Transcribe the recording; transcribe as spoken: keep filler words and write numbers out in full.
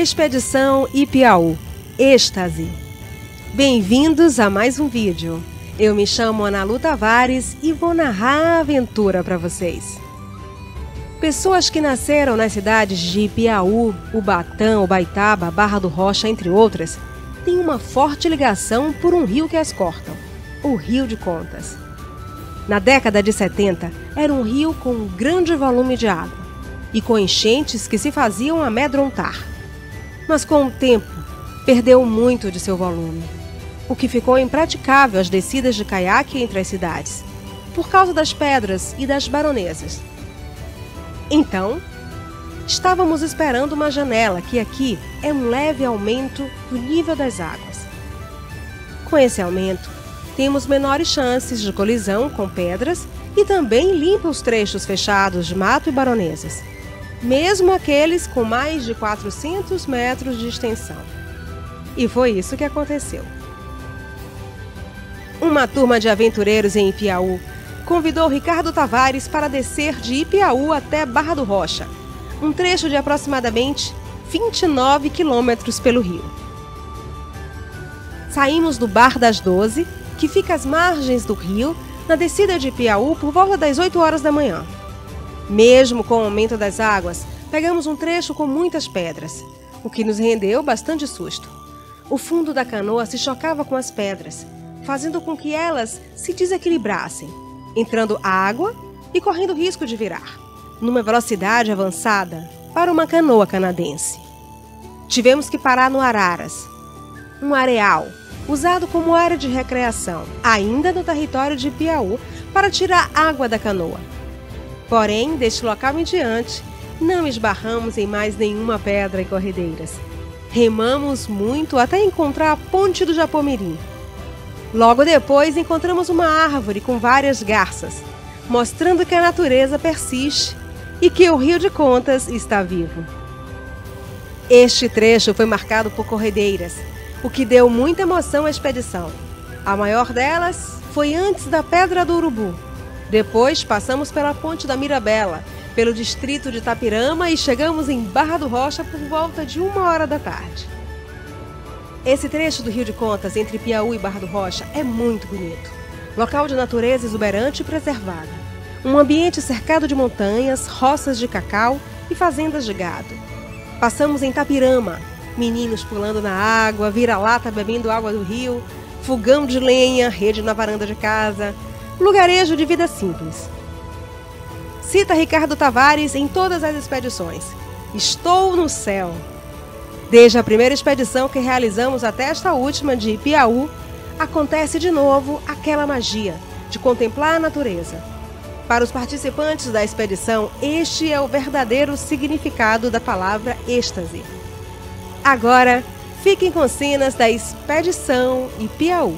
Expedição Ipiaú, êxtase. Bem-vindos a mais um vídeo. Eu me chamo Analu Tavares e vou narrar a aventura para vocês. Pessoas que nasceram nas cidades de Ipiaú, Ubatã, Ubaitaba, Barra do Rocha, entre outras, têm uma forte ligação por um rio que as cortam, o Rio de Contas. Na década de setenta, era um rio com um grande volume de água e com enchentes que se faziam amedrontar. Mas com o tempo, perdeu muito de seu volume, o que ficou impraticável as descidas de caiaque entre as cidades, por causa das pedras e das baronesas. Então, estávamos esperando uma janela, que aqui é um leve aumento do nível das águas. Com esse aumento, temos menores chances de colisão com pedras e também limpa os trechos fechados de mato e baronesas, mesmo aqueles com mais de quatrocentos metros de extensão. E foi isso que aconteceu. Uma turma de aventureiros em Ipiaú convidou Ricardo Tavares para descer de Ipiaú até Barra do Rocha, um trecho de aproximadamente vinte e nove quilômetros pelo rio. Saímos do Bar das Doze, que fica às margens do rio, na descida de Ipiaú por volta das oito horas da manhã. Mesmo com o aumento das águas, pegamos um trecho com muitas pedras, o que nos rendeu bastante susto. O fundo da canoa se chocava com as pedras, fazendo com que elas se desequilibrassem, entrando água e correndo risco de virar, numa velocidade avançada para uma canoa canadense. Tivemos que parar no Araras, um areal usado como área de recreação, ainda no território de Ipiaú, para tirar água da canoa. Porém, deste local em diante, não esbarramos em mais nenhuma pedra e corredeiras. Remamos muito até encontrar a ponte do Japomirim. Logo depois, encontramos uma árvore com várias garças, mostrando que a natureza persiste e que o Rio de Contas está vivo. Este trecho foi marcado por corredeiras, o que deu muita emoção à expedição. A maior delas foi antes da Pedra do Urubu. Depois passamos pela Ponte da Mirabela, pelo distrito de Itapirama e chegamos em Barra do Rocha por volta de uma hora da tarde. Esse trecho do Rio de Contas, entre Ipiaú e Barra do Rocha, é muito bonito. Local de natureza exuberante e preservada. Um ambiente cercado de montanhas, roças de cacau e fazendas de gado. Passamos em Itapirama, meninos pulando na água, vira-lata bebendo água do rio, fogão de lenha, rede na varanda de casa, lugarejo de vida simples. Cita Ricardo Tavares em todas as expedições: estou no céu. Desde a primeira expedição que realizamos até esta última de Ipiaú, acontece de novo aquela magia de contemplar a natureza. Para os participantes da expedição, este é o verdadeiro significado da palavra êxtase. Agora, fiquem com cenas da expedição Ipiaú.